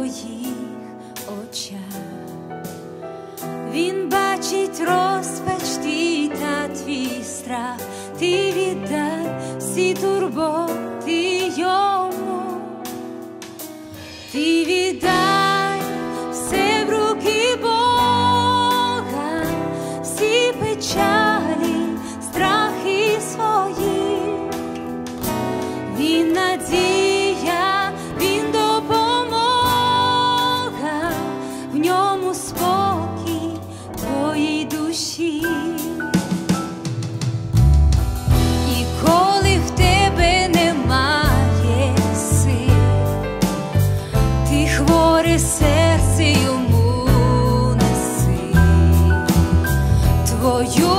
твоїх очах. Він бачить розпач твій та твій страх, ти віддай всі турботи йому, ти віддай все в руки Бога, всі печалі, страхи свої. Він надія, він допомога, в ньому спокій твоїй душі. І коли в тебе немає сил, ти хворе серце йому неси, твою